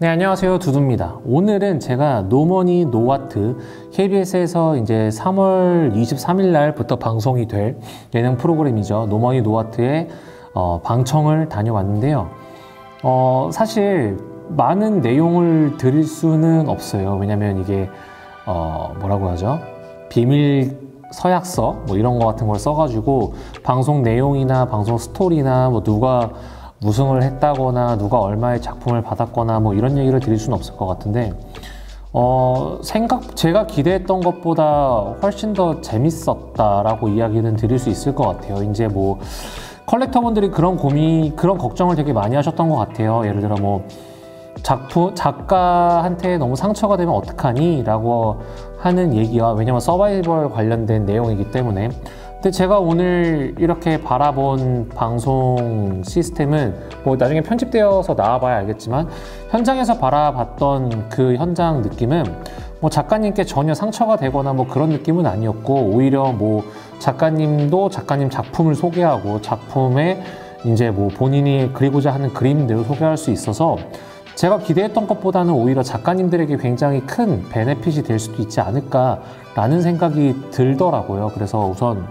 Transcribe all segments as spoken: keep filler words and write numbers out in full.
네, 안녕하세요. 두두입니다. 오늘은 제가 노머니 노아트 케이비에스에서 이제 삼월 이십삼일 날부터 방송이 될 예능 프로그램이죠. 노머니 노아트의 어, 방청을 다녀왔는데요. 어, 사실 많은 내용을 드릴 수는 없어요. 왜냐면 이게 어, 뭐라고 하죠? 비밀 서약서 뭐 이런 거 같은 걸 써가지고 방송 내용이나 방송 스토리나 뭐 누가 우승을 했다거나 누가 얼마의 작품을 받았거나 뭐 이런 얘기를 드릴 수는 없을 것 같은데 어 생각 제가 기대했던 것보다 훨씬 더 재밌었다라고 이야기는 드릴 수 있을 것 같아요. 이제 뭐 컬렉터분들이 그런 고민 그런 걱정을 되게 많이 하셨던 것 같아요. 예를 들어 뭐 작품 작가한테 너무 상처가 되면 어떡하니? 라고 하는 얘기와, 왜냐면 서바이벌 관련된 내용이기 때문에. 근데 제가 오늘 이렇게 바라본 방송 시스템은 뭐 나중에 편집되어서 나와봐야 알겠지만 현장에서 바라봤던 그 현장 느낌은 뭐 작가님께 전혀 상처가 되거나 뭐 그런 느낌은 아니었고, 오히려 뭐 작가님도 작가님 작품을 소개하고 작품에 이제 뭐 본인이 그리고자 하는 그림들을 소개할 수 있어서 제가 기대했던 것보다는 오히려 작가님들에게 굉장히 큰 베네핏이 될 수도 있지 않을까라는 생각이 들더라고요. 그래서 우선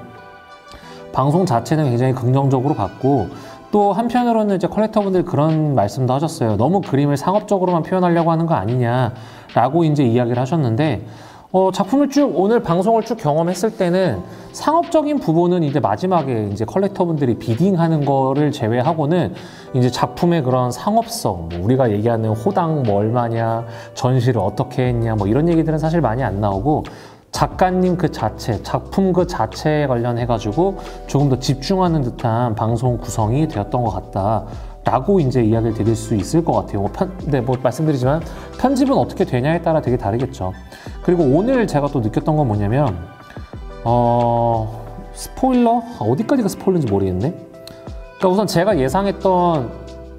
방송 자체는 굉장히 긍정적으로 봤고, 또 한편으로는 이제 컬렉터분들 그런 말씀도 하셨어요. 너무 그림을 상업적으로만 표현하려고 하는 거 아니냐라고 이제 이야기를 하셨는데, 어, 작품을 쭉 오늘 방송을 쭉 경험했을 때는 상업적인 부분은 이제 마지막에 이제 컬렉터분들이 비딩하는 거를 제외하고는 이제 작품의 그런 상업성, 뭐 우리가 얘기하는 호당 뭐 얼마냐, 전시를 어떻게 했냐, 뭐 이런 얘기들은 사실 많이 안 나오고, 작가님 그 자체, 작품 그 자체에 관련해가지고 조금 더 집중하는 듯한 방송 구성이 되었던 것 같다 라고 이제 이야기를 드릴 수 있을 것 같아요. 뭐 편, 네, 뭐 말씀드리지만 편집은 어떻게 되냐에 따라 되게 다르겠죠. 그리고 오늘 제가 또 느꼈던 건 뭐냐면 어... 스포일러? 아, 어디까지가 스포일러인지 모르겠네. 그러니까 우선 제가 예상했던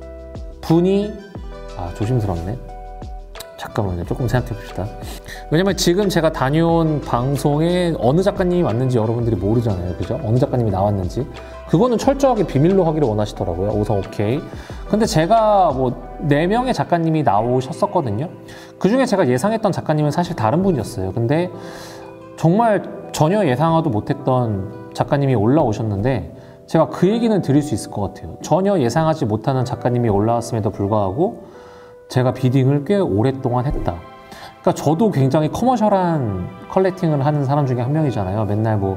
분이 아 조심스럽네. 잠깐만요. 조금 생각해 봅시다. 왜냐면 지금 제가 다녀온 방송에 어느 작가님이 왔는지 여러분들이 모르잖아요. 그죠? 어느 작가님이 나왔는지. 그거는 철저하게 비밀로 하기를 원하시더라고요. 우선 오케이. 근데 제가 뭐 네 명의 작가님이 나오셨었거든요. 그 중에 제가 예상했던 작가님은 사실 다른 분이었어요. 근데 정말 전혀 예상하도 못했던 작가님이 올라오셨는데 제가 그 얘기는 드릴 수 있을 것 같아요. 전혀 예상하지 못하는 작가님이 올라왔음에도 불구하고 제가 비딩을 꽤 오랫동안 했다. 그러니까 저도 굉장히 커머셜한 컬렉팅을 하는 사람 중에 한 명이잖아요. 맨날 뭐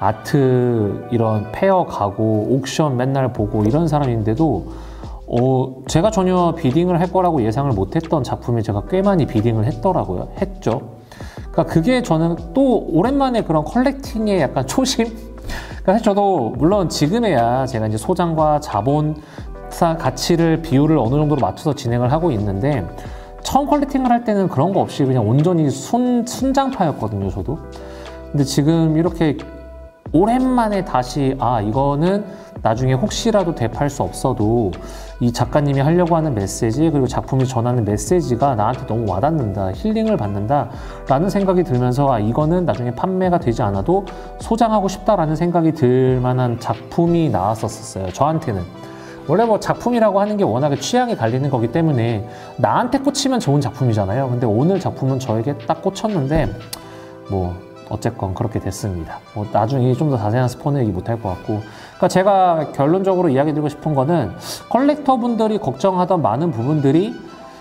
아트 이런 페어 가고 옥션 맨날 보고 이런 사람인데도 어 제가 전혀 비딩을 할 거라고 예상을 못했던 작품에 제가 꽤 많이 비딩을 했더라고요. 했죠. 그러니까 그게 저는 또 오랜만에 그런 컬렉팅의 약간 초심? 그러니까 사실 저도 물론 지금에야 제가 이제 소장과 자본 가치를 비율을 어느 정도로 맞춰서 진행을 하고 있는데 처음 컬렉팅을 할 때는 그런 거 없이 그냥 온전히 순, 순장파였거든요, 저도. 근데 지금 이렇게 오랜만에 다시 아 이거는 나중에 혹시라도 되팔 수 없어도 이 작가님이 하려고 하는 메시지, 그리고 작품이 전하는 메시지가 나한테 너무 와닿는다, 힐링을 받는다 라는 생각이 들면서 아 이거는 나중에 판매가 되지 않아도 소장하고 싶다라는 생각이 들 만한 작품이 나왔었어요, 저한테는. 원래 뭐 작품이라고 하는 게 워낙에 취향이 갈리는 거기 때문에 나한테 꽂히면 좋은 작품이잖아요. 근데 오늘 작품은 저에게 딱 꽂혔는데 뭐 어쨌건 그렇게 됐습니다. 뭐 나중에 좀 더 자세한 스포는 얘기 못할 것 같고, 그러니까 제가 결론적으로 이야기 드리고 싶은 거는 컬렉터분들이 걱정하던 많은 부분들이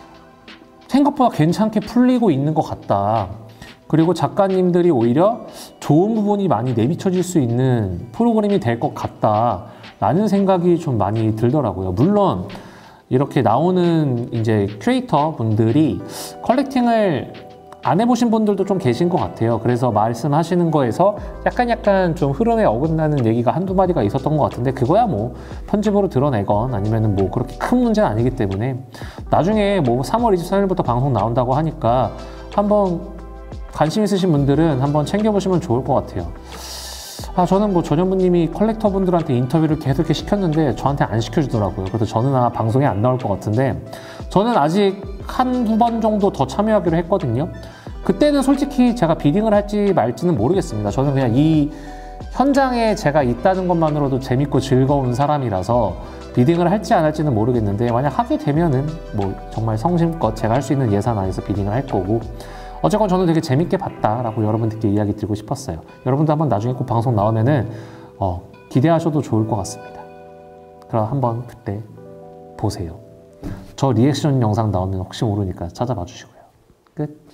생각보다 괜찮게 풀리고 있는 것 같다. 그리고 작가님들이 오히려 좋은 부분이 많이 내비쳐질 수 있는 프로그램이 될 것 같다 라는 생각이 좀 많이 들더라고요. 물론 이렇게 나오는 이제 큐레이터 분들이 컬렉팅을 안 해보신 분들도 좀 계신 것 같아요. 그래서 말씀하시는 거에서 약간 약간 좀 흐름에 어긋나는 얘기가 한두 마디가 있었던 것 같은데 그거야 뭐 편집으로 드러내건 아니면은 뭐 그렇게 큰 문제는 아니기 때문에 나중에 뭐 삼월 이십삼일부터 방송 나온다고 하니까 한번 관심 있으신 분들은 한번 챙겨보시면 좋을 것 같아요. 아, 저는 뭐 전현무님이 컬렉터분들한테 인터뷰를 계속 이렇게 시켰는데 저한테 안 시켜주더라고요. 그래서 저는 아마 방송에 안 나올 것 같은데 저는 아직 한두 번 정도 더 참여하기로 했거든요. 그때는 솔직히 제가 비딩을 할지 말지는 모르겠습니다. 저는 그냥 이 현장에 제가 있다는 것만으로도 재밌고 즐거운 사람이라서 비딩을 할지 안 할지는 모르겠는데 만약 하게 되면은 뭐 정말 성심껏 제가 할 수 있는 예산 안에서 비딩을 할 거고 어쨌건 저는 되게 재밌게 봤다라고 여러분들께 이야기 드리고 싶었어요. 여러분도 한번 나중에 꼭 방송 나오면은 어, 기대하셔도 좋을 것 같습니다. 그럼 한번 그때 보세요. 저 리액션 영상 나오면 혹시 모르니까 찾아봐 주시고요. 끝.